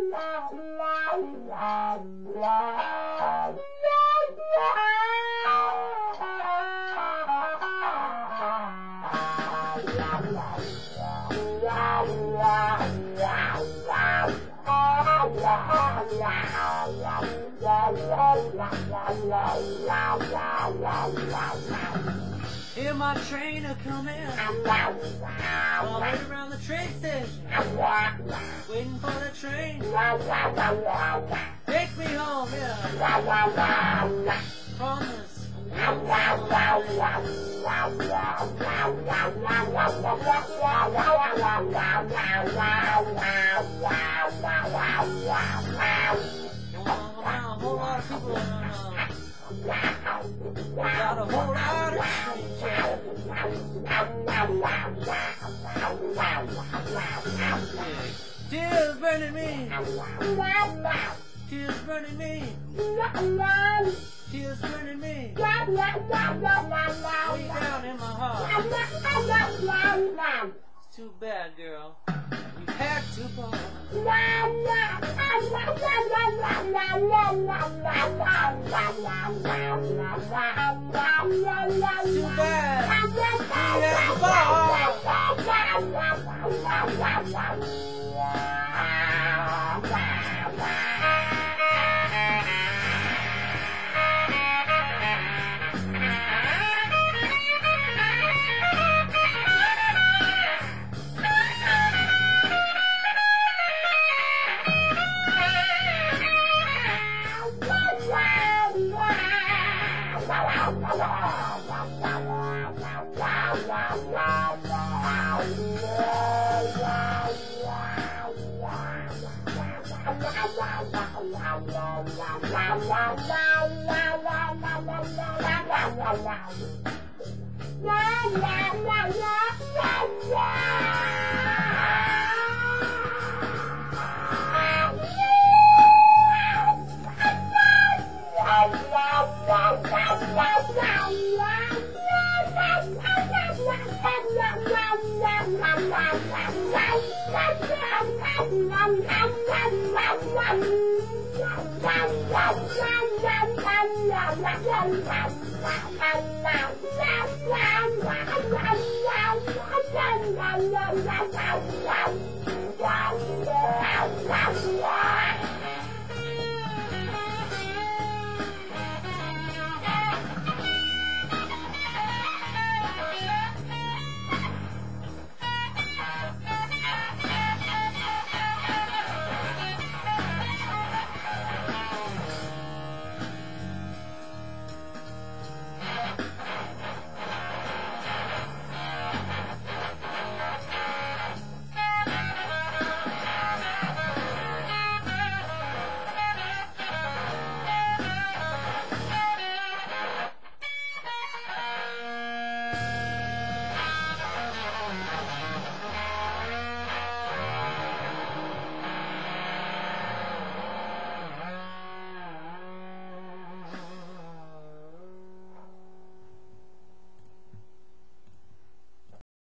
Hear my train a-comin', all the way around the train station, waiting for the train, take me home, yeah, promise. A whole lot of people got a whole lot of tears burning me, tears burning me, tears burning me, way down in my heart. It's too bad, girl, you had to part. Too bad, you had to part.